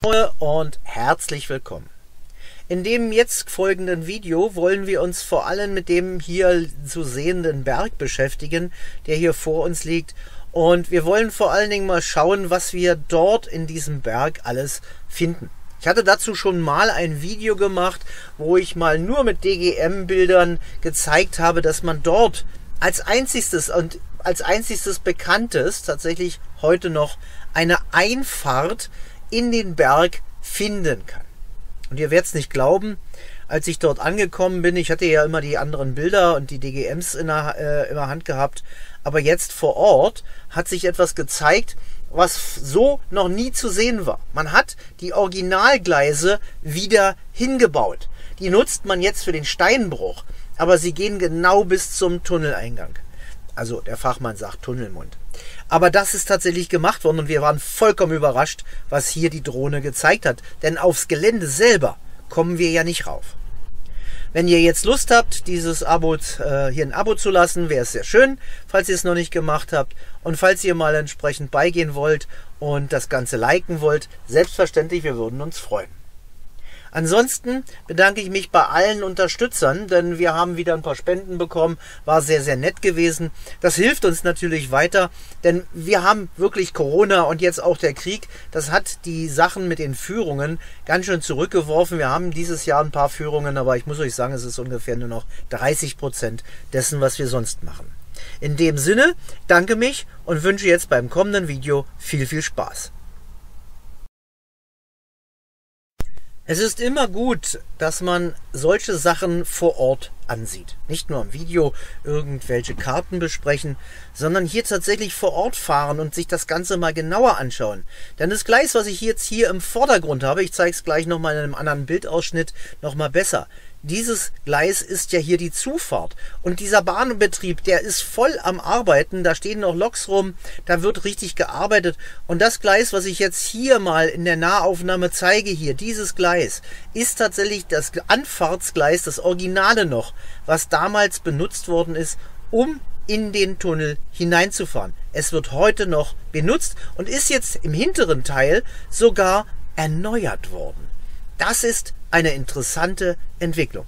Und herzlich willkommen. In dem jetzt folgenden Video wollen wir uns vor allem mit dem hier zu sehenden Berg beschäftigen, der hier vor uns liegt. Und wir wollen vor allen Dingen mal schauen, was wir dort in diesem Berg alles finden. Ich hatte dazu schon mal ein Video gemacht, wo ich mal nur mit DGM-Bildern gezeigt habe, dass man dort als einziges bekanntes tatsächlich heute noch eine Einfahrt in den Berg finden kann. Und ihr werdet es nicht glauben, als ich dort angekommen bin, ich hatte ja immer die anderen Bilder und die DGMs in der Hand gehabt, aber jetzt vor Ort hat sich etwas gezeigt, was so noch nie zu sehen war. Man hat die Originalgleise wieder hingebaut. Die nutzt man jetzt für den Steinbruch, aber sie gehen genau bis zum Tunneleingang. Also der Fachmann sagt Tunnelmund. Aber das ist tatsächlich gemacht worden und wir waren vollkommen überrascht, was hier die Drohne gezeigt hat. Denn aufs Gelände selber kommen wir ja nicht rauf. Wenn ihr jetzt Lust habt, dieses Abo, hier ein Abo zu lassen, wäre es sehr schön, falls ihr es noch nicht gemacht habt. Und falls ihr mal entsprechend beigehen wollt und das Ganze liken wollt, selbstverständlich, wir würden uns freuen. Ansonsten bedanke ich mich bei allen Unterstützern, denn wir haben wieder ein paar Spenden bekommen, war sehr, sehr nett gewesen. Das hilft uns natürlich weiter, denn wir haben wirklich Corona und jetzt auch der Krieg. Das hat die Sachen mit den Führungen ganz schön zurückgeworfen. Wir haben dieses Jahr ein paar Führungen, aber ich muss euch sagen, es ist ungefähr nur noch 30% dessen, was wir sonst machen. In dem Sinne, danke mich und wünsche jetzt beim kommenden Video viel, viel Spaß. Es ist immer gut, dass man solche Sachen vor Ort ansieht. Nicht nur am Video irgendwelche Karten besprechen, sondern hier tatsächlich vor Ort fahren und sich das Ganze mal genauer anschauen. Denn das Gleis, was ich jetzt hier im Vordergrund habe, ich zeige es gleich nochmal in einem anderen Bildausschnitt nochmal besser. Dieses Gleis ist ja hier die Zufahrt und dieser Bahnbetrieb, der ist voll am Arbeiten, da stehen noch Loks rum, da wird richtig gearbeitet und das Gleis, was ich jetzt hier mal in der Nahaufnahme zeige, hier, dieses Gleis, ist tatsächlich das Anfahrtsgleis, das Originale noch, was damals benutzt worden ist, um in den Tunnel hineinzufahren. Es wird heute noch benutzt und ist jetzt im hinteren Teil sogar erneuert worden. Das ist eine interessante Entwicklung.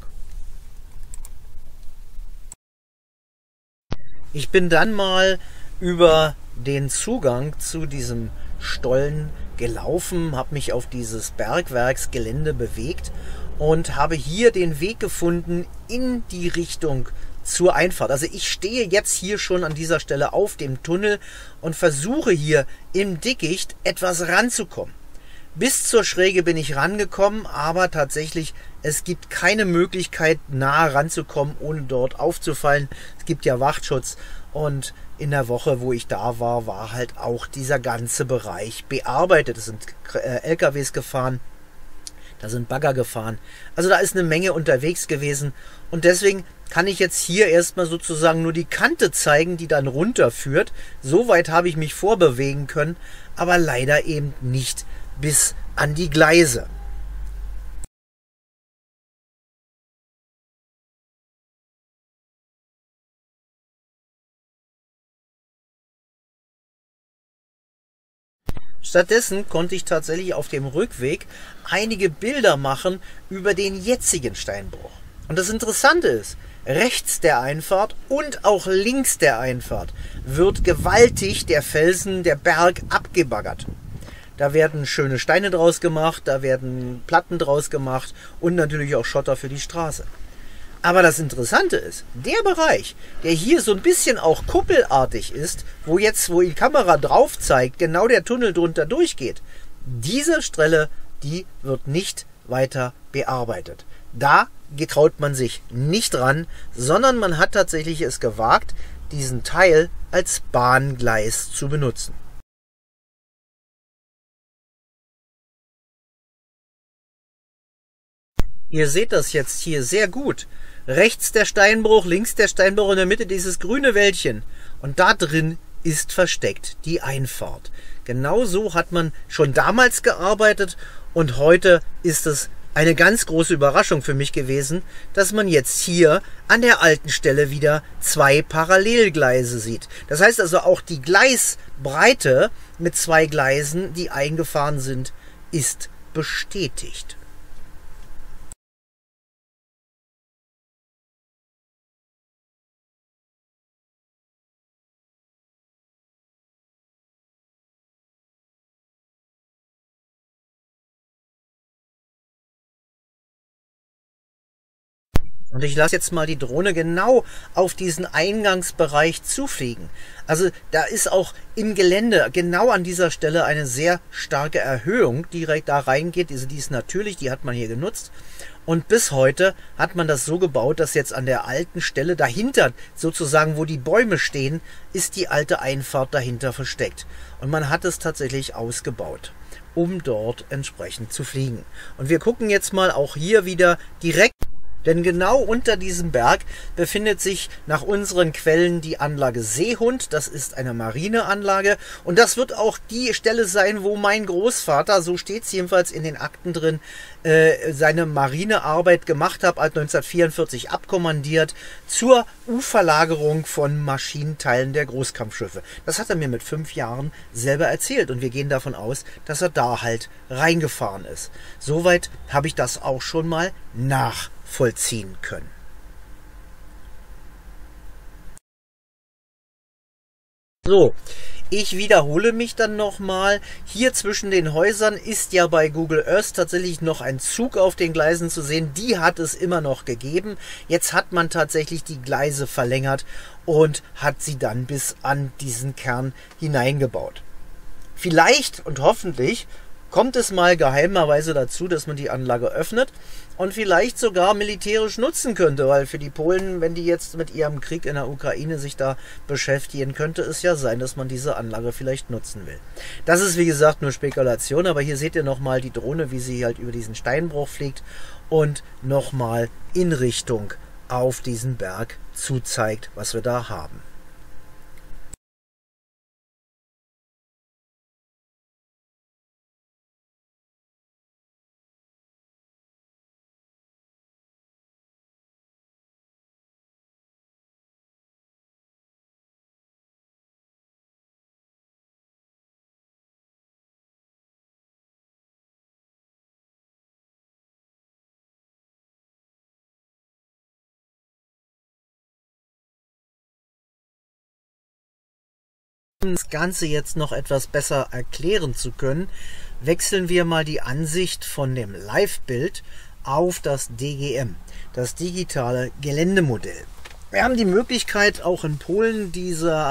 Ich bin dann mal über den Zugang zu diesem Stollen gelaufen, habe mich auf dieses Bergwerksgelände bewegt und habe hier den Weg gefunden in die Richtung zur Einfahrt. Also ich stehe jetzt hier schon an dieser Stelle auf dem Tunnel und versuche hier im Dickicht etwas ranzukommen. Bis zur Schräge bin ich rangekommen, aber tatsächlich, es gibt keine Möglichkeit, nah ranzukommen, ohne dort aufzufallen. Es gibt ja Wachschutz und in der Woche, wo ich da war, war halt auch dieser ganze Bereich bearbeitet. Es sind LKWs gefahren, da sind Bagger gefahren. Also da ist eine Menge unterwegs gewesen und deswegen kann ich jetzt hier erstmal sozusagen nur die Kante zeigen, die dann runterführt. Soweit habe ich mich vorbewegen können, aber leider eben nicht bis an die Gleise. Stattdessen konnte ich tatsächlich auf dem Rückweg einige Bilder machen über den jetzigen Steinbruch. Und das Interessante ist, rechts der Einfahrt und auch links der Einfahrt wird gewaltig der Felsen, der Berg abgebaggert. Da werden schöne Steine draus gemacht, da werden Platten draus gemacht und natürlich auch Schotter für die Straße. Aber das Interessante ist, der Bereich, der hier so ein bisschen auch kuppelartig ist, wo die Kamera drauf zeigt, genau der Tunnel drunter durchgeht, diese Stelle, die wird nicht weiter bearbeitet. Da traut man sich nicht ran, sondern man hat tatsächlich es gewagt, diesen Teil als Bahngleis zu benutzen. Ihr seht das jetzt hier sehr gut. Rechts der Steinbruch, links der Steinbruch, in der Mitte dieses grüne Wäldchen. Und da drin ist versteckt die Einfahrt. Genau so hat man schon damals gearbeitet und heute ist es eine ganz große Überraschung für mich gewesen, dass man jetzt hier an der alten Stelle wieder zwei Parallelgleise sieht. Das heißt also auch die Gleisbreite mit zwei Gleisen, die eingefahren sind, ist bestätigt. Und ich lasse jetzt mal die Drohne genau auf diesen Eingangsbereich zufliegen. Also da ist auch im Gelände genau an dieser Stelle eine sehr starke Erhöhung, die da reingeht. Die ist natürlich, die hat man hier genutzt. Und bis heute hat man das so gebaut, dass jetzt an der alten Stelle dahinter, sozusagen wo die Bäume stehen, ist die alte Einfahrt dahinter versteckt. Und man hat es tatsächlich ausgebaut, um dort entsprechend zu fliegen. Und wir gucken jetzt mal auch hier wieder direkt. Denn genau unter diesem Berg befindet sich nach unseren Quellen die Anlage Seehund. Das ist eine Marineanlage und das wird auch die Stelle sein, wo mein Großvater, so steht es jedenfalls in den Akten drin, seine Marinearbeit gemacht hat, 1944 abkommandiert zur U-Verlagerung von Maschinenteilen der Großkampfschiffe. Das hat er mir mit 5 Jahren selber erzählt und wir gehen davon aus, dass er da halt reingefahren ist. Soweit habe ich das auch schon mal nachvollziehen können. So, ich wiederhole mich dann nochmal. Hier zwischen den Häusern ist ja bei Google Earth tatsächlich noch ein Zug auf den Gleisen zu sehen. Die hat es immer noch gegeben. Jetzt hat man tatsächlich die Gleise verlängert und hat sie dann bis an diesen Kern hineingebaut. Vielleicht und hoffentlich kommt es mal geheimerweise dazu, dass man die Anlage öffnet und vielleicht sogar militärisch nutzen könnte, weil für die Polen, wenn die jetzt mit ihrem Krieg in der Ukraine sich da beschäftigen, könnte es ja sein, dass man diese Anlage vielleicht nutzen will. Das ist wie gesagt nur Spekulation, aber hier seht ihr nochmal die Drohne, wie sie halt über diesen Steinbruch fliegt und nochmal in Richtung auf diesen Berg zuzeigt, was wir da haben. Um das Ganze jetzt noch etwas besser erklären zu können, wechseln wir mal die Ansicht von dem Live-Bild auf das DGM, das digitale Geländemodell. Wir haben die Möglichkeit, auch in Polen diese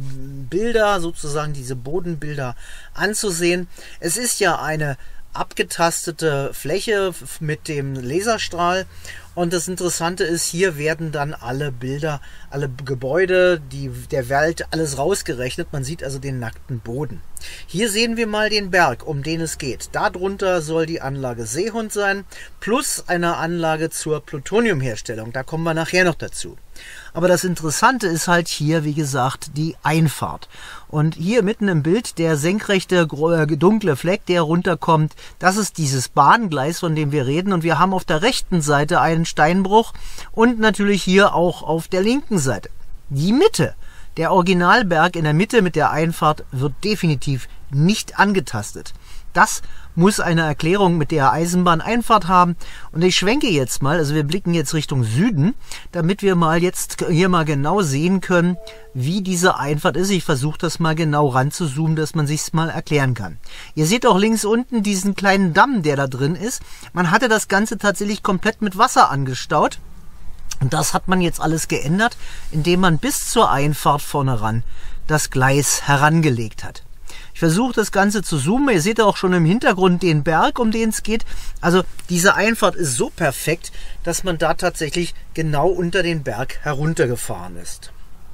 Bilder, sozusagen diese Bodenbilder anzusehen. Es ist ja eine abgetastete Fläche mit dem Laserstrahl. Und das Interessante ist, hier werden dann alle Bilder, alle Gebäude, der Wald, alles rausgerechnet. Man sieht also den nackten Boden. Hier sehen wir mal den Berg, um den es geht. Darunter soll die Anlage Seehund sein, plus eine Anlage zur Plutoniumherstellung. Da kommen wir nachher noch dazu. Aber das Interessante ist halt hier, wie gesagt, die Einfahrt. Und hier mitten im Bild der senkrechte dunkle Fleck, der runterkommt, das ist dieses Bahngleis, von dem wir reden. Und wir haben auf der rechten Seite einen Steinbruch und natürlich hier auch auf der linken Seite. Die Mitte, der Originalberg in der Mitte mit der Einfahrt, wird definitiv nicht angetastet. Das muss eine Erklärung mit der Eisenbahneinfahrt haben. Und ich schwenke jetzt mal, also wir blicken jetzt Richtung Süden, damit wir mal jetzt hier mal genau sehen können, wie diese Einfahrt ist. Ich versuche das mal genau ranzuzoomen, dass man sich's mal erklären kann. Ihr seht auch links unten diesen kleinen Damm, der da drin ist. Man hatte das Ganze tatsächlich komplett mit Wasser angestaut. Und das hat man jetzt alles geändert, indem man bis zur Einfahrt vorne ran das Gleis herangelegt hat. Ich versuche das Ganze zu zoomen. Ihr seht auch schon im Hintergrund den Berg, um den es geht. Also diese Einfahrt ist so perfekt, dass man da tatsächlich genau unter den Berg heruntergefahren ist.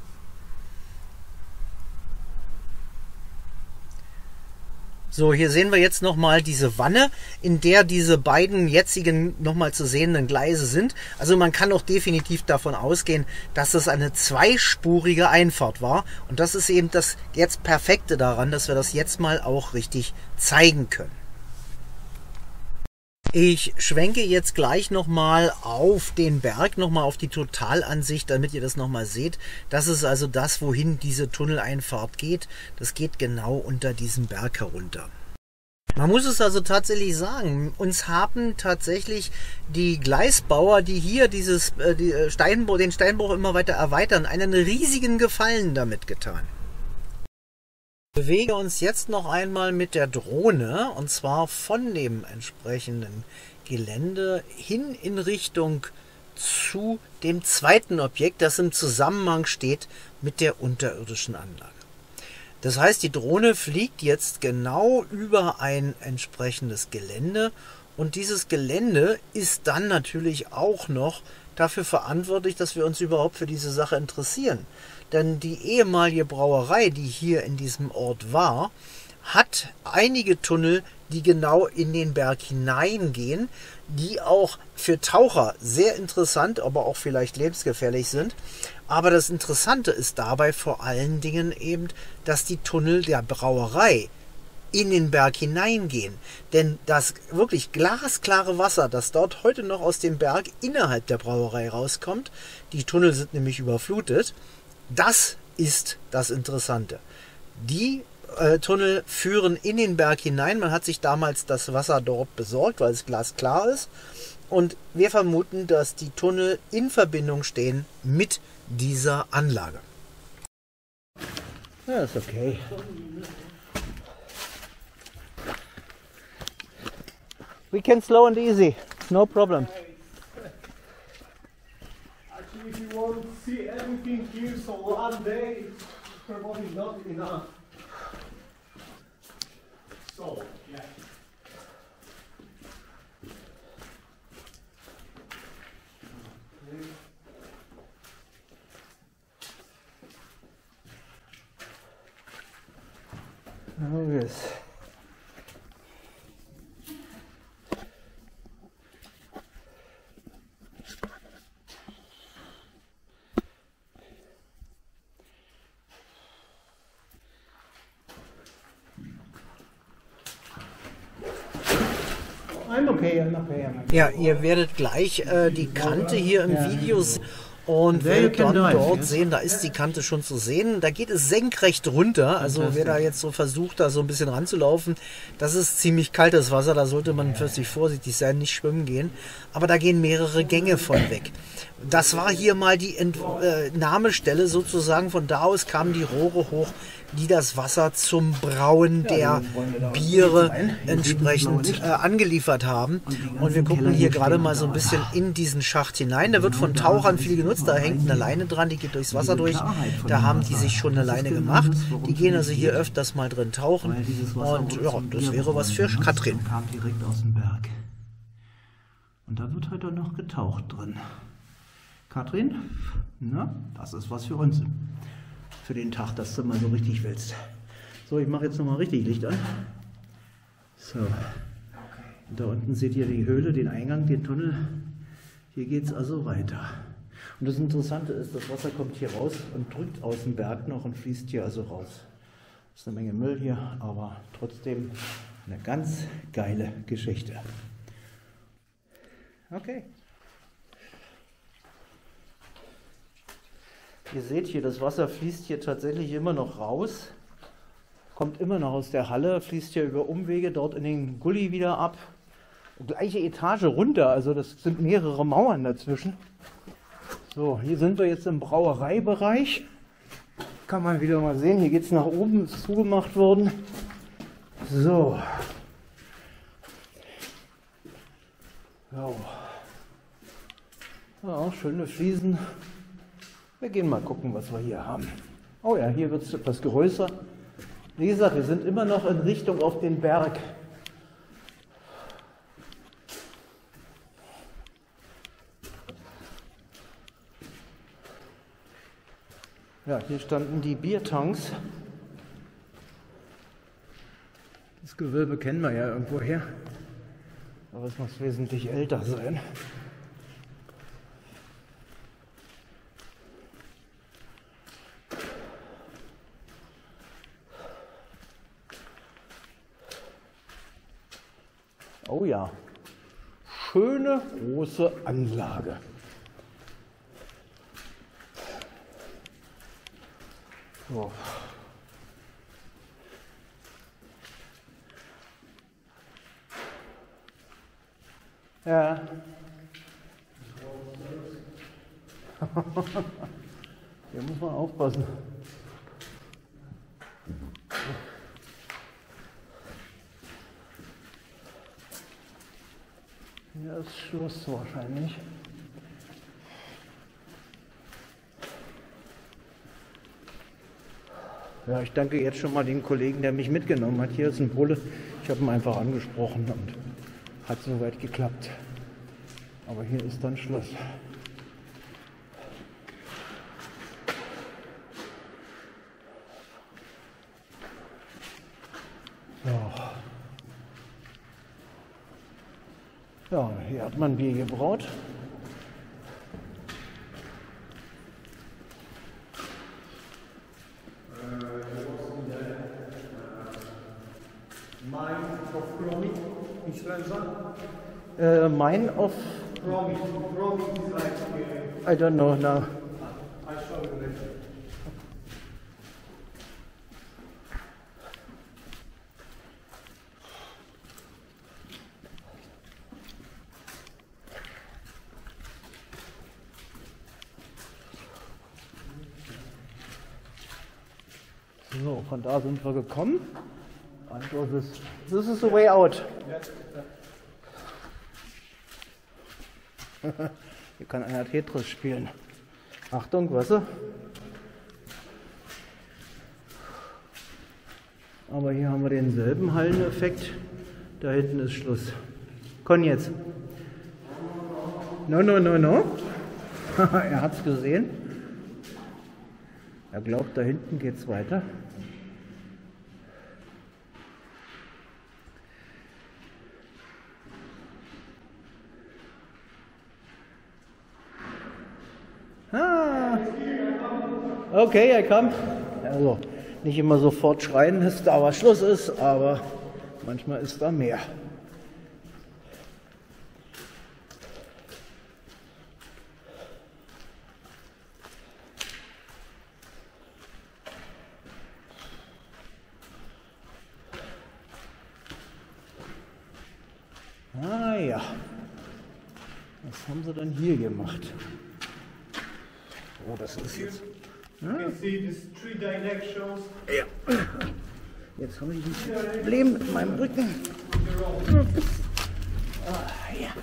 So, hier sehen wir jetzt nochmal diese Wanne, in der diese beiden jetzigen nochmal zu sehenden Gleise sind. Also man kann auch definitiv davon ausgehen, dass es eine zweispurige Einfahrt war. Und das ist eben das jetzt Perfekte daran, dass wir das jetzt mal auch richtig zeigen können. Ich schwenke jetzt gleich nochmal auf den Berg, nochmal auf die Totalansicht, damit ihr das nochmal seht. Das ist also das, wohin diese Tunneleinfahrt geht. Das geht genau unter diesem Berg herunter. Man muss es also tatsächlich sagen, uns haben tatsächlich die Gleisbauer, die hier den Steinbruch immer weiter erweitern, einen riesigen Gefallen damit getan. Wir bewegen uns jetzt noch einmal mit der Drohne, und zwar von dem entsprechenden Gelände hin in Richtung zu dem zweiten Objekt, das im Zusammenhang steht mit der unterirdischen Anlage. Das heißt, die Drohne fliegt jetzt genau über ein entsprechendes Gelände, und dieses Gelände ist dann natürlich auch noch dafür verantwortlich, dass wir uns überhaupt für diese Sache interessieren. Denn die ehemalige Brauerei, die hier in diesem Ort war, hat einige Tunnel, die genau in den Berg hineingehen, die auch für Taucher sehr interessant, aber auch vielleicht lebensgefährlich sind. Aber das Interessante ist dabei vor allen Dingen eben, dass die Tunnel der Brauerei in den Berg hineingehen. Denn das wirklich glasklare Wasser, das dort heute noch aus dem Berg innerhalb der Brauerei rauskommt, die Tunnel sind nämlich überflutet, das ist das Interessante. Die Tunnel führen in den Berg hinein. Man hat sich damals das Wasser dort besorgt, weil es glasklar ist. Und wir vermuten, dass die Tunnel in Verbindung stehen mit dieser Anlage. Ja, ist okay. We can slow and easy. No problem. Actually, if you want to see everything here, so one day is probably not enough. So, yeah. Oh yes. I'm okay, I'm okay. Ja, ihr werdet gleich die Kante hier im Video sehen. Und werdet dann dort sehen, da ist die Kante schon zu sehen. Da geht es senkrecht runter. Also wer da jetzt so versucht, da so ein bisschen ranzulaufen, das ist ziemlich kaltes Wasser. Da sollte man plötzlich vorsichtig sein, nicht schwimmen gehen. Aber da gehen mehrere Gänge von weg. Das war hier mal die Entnahmestelle sozusagen. Von da aus kamen die Rohre hoch, die das Wasser zum Brauen der Biere entsprechend angeliefert haben. Und wir gucken hier gerade mal so ein bisschen in diesen Schacht hinein. Der wird von Tauchern viel genutzt. Da hängt eine Leine dran, die geht durchs Wasser durch. Da haben die sich schon eine Leine gemacht. Die gehen also hier öfters mal drin tauchen. Und ja, das wäre was für Katrin. Kam direkt aus dem Berg. Und da wird heute noch getaucht drin. Katrin, na, das ist was für uns. Für den Tag, dass du mal so richtig willst. So, ich mache jetzt nochmal richtig Licht an. So. Und da unten seht ihr die Höhle, den Eingang, den Tunnel. Hier geht es also weiter. Und das Interessante ist, das Wasser kommt hier raus und drückt aus dem Berg noch und fließt hier also raus. Das ist eine Menge Müll hier, aber trotzdem eine ganz geile Geschichte. Okay. Ihr seht hier, das Wasser fließt hier tatsächlich immer noch raus, kommt immer noch aus der Halle, fließt hier über Umwege dort in den Gully wieder ab. Gleiche Etage runter, also das sind mehrere Mauern dazwischen. So, hier sind wir jetzt im Brauereibereich. Kann man wieder mal sehen, hier geht es nach oben, ist zugemacht worden. So. Ja, schöne Fliesen. Wir gehen mal gucken, was wir hier haben. Oh ja, hier wird es etwas größer. Wie gesagt, wir sind immer noch in Richtung auf den Berg. Ja, hier standen die Biertanks. Das Gewölbe kennen wir ja irgendwoher. Aber es muss wesentlich älter sein. Oh ja, schöne große Anlage. So. Ja. Hier muss man aufpassen. Hier ist Schluss wahrscheinlich. Ja, ich danke jetzt schon mal dem Kollegen, der mich mitgenommen hat. Hier ist ein Bulle. Ich habe ihn einfach angesprochen und hat soweit geklappt. Aber hier ist dann Schluss. Ja. Ja, hier hat man Bier gebraut. Mine of Chromit in Srenza. Mine of, Chromit. Chromit is like, I don't know now. I show you later. So, von da sind wir gekommen. Also this is the way out. Hier kann einer Tetris spielen. Achtung, weißt du? Aber hier haben wir denselben Halleneffekt. Da hinten ist Schluss. Komm jetzt. No, no, no, no. Er hat's gesehen. Er glaubt, da hinten geht's weiter. Ah. Okay, I come. Also, nicht immer sofort schreien, dass da was Schluss ist, aber manchmal ist da mehr. Ah ja, was haben sie dann hier gemacht? Oh, das ist jetzt... You can see these 3 directions. Ja. Jetzt habe ich ein Problem mit meinem Rücken. Ah ja.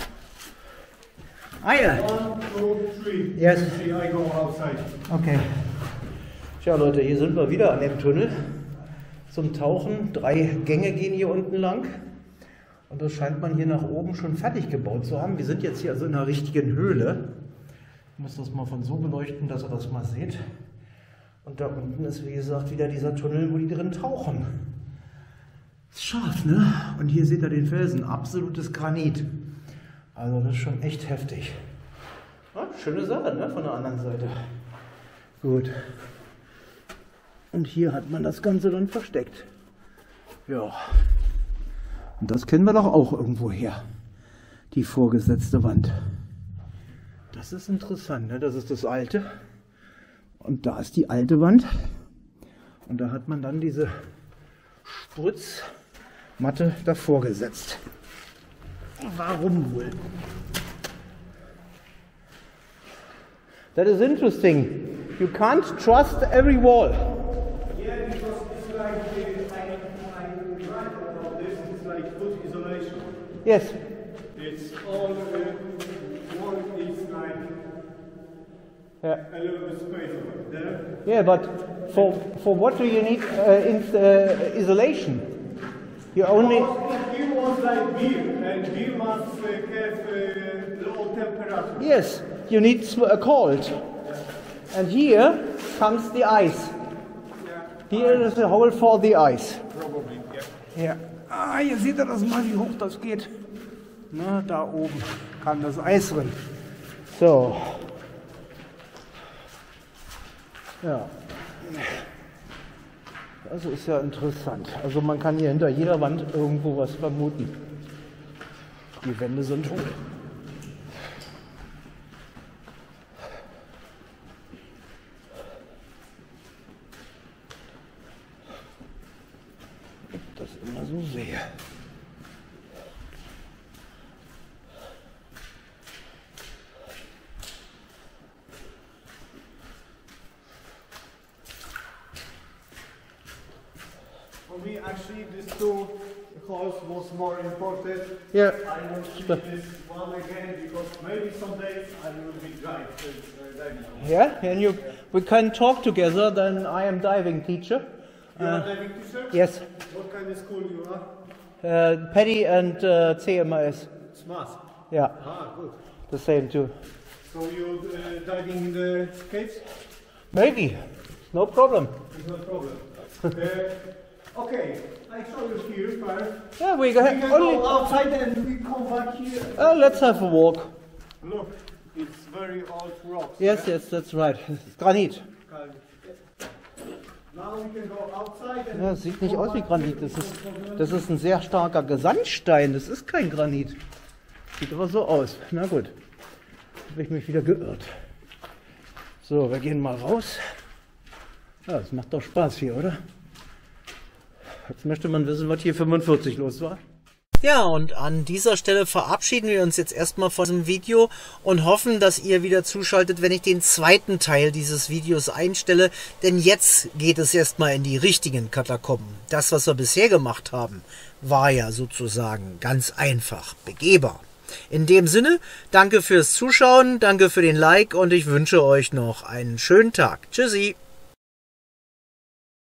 Ah ja. 1, 2, 3. Yes. You see, I go outside. Okay. Tja Leute, hier sind wir wieder an dem Tunnel zum Tauchen. 3 Gänge gehen hier unten lang. Und das scheint man hier nach oben schon fertig gebaut zu haben. Wir sind jetzt hier also in einer richtigen Höhle. Ich muss das mal von so beleuchten, dass ihr das mal seht. Und da unten ist, wie gesagt, wieder dieser Tunnel, wo die drin tauchen. Ist scharf, ne? Und hier seht ihr den Felsen. Absolutes Granit. Also das ist schon echt heftig. Ja, schöne Sache, ne? Von der anderen Seite. Gut. Und hier hat man das Ganze dann versteckt. Ja. Und das kennen wir doch auch irgendwo her. Die vorgesetzte Wand. Das ist interessant, ne? Das ist das alte. Und da ist die alte Wand. Und da hat man dann diese Spritzmatte davor gesetzt. Warum wohl? That is interesting. You can't trust every wall. Yeah, because it's like, I write about this, it's like foot isolation. Yes. It's all, one is like Yeah. a little bit space over there. Yeah, but for what do you need isolation? You only. If you want like beer, and beer must have low temperature. Yes, you need cold. And here comes the ice. Here is a hole for the ice. Probably, yeah. Ja. Ah, hier seht ihr das mal, wie hoch das geht. Na, da oben kam das Eis drin. So. Ja. Das ist ja interessant. Also man kann hier hinter jeder Wand irgendwo was vermuten. Die Wände sind hoch. Ob ich das immer so sehe. actually these two holes was more important. Yeah. I will see this one again because maybe some days I will be diving. Yeah, and we can talk together. Then I am diving teacher. You are diving teacher? Yes, What kind of school you are? Paddy and CMIS. Smart. Yeah, Ah, good. the same too. So you diving in the caves? Maybe, no problem. It's no problem. Okay, I show you here first. Yeah, we We can can go outside and we come back here. let's have a walk. Look, it's very old rocks. Yes, yes, that's right. Granit. Now we can go outside and Ja, das sieht nicht aus wie Granit. Das ist ein sehr starker Gesandstein. Das ist kein Granit. Sieht aber so aus. Na gut, habe ich mich wieder geirrt. So, wir gehen mal raus. Ja, das macht doch Spaß hier, oder? Jetzt möchte man wissen, was hier 45 los war. Ja, und an dieser Stelle verabschieden wir uns jetzt erstmal von diesem Video und hoffen, dass ihr wieder zuschaltet, wenn ich den zweiten Teil dieses Videos einstelle. Denn jetzt geht es erstmal in die richtigen Katakomben. Das, was wir bisher gemacht haben, war ja sozusagen ganz einfach begehbar. In dem Sinne, danke fürs Zuschauen, danke für den Like und ich wünsche euch noch einen schönen Tag. Tschüssi!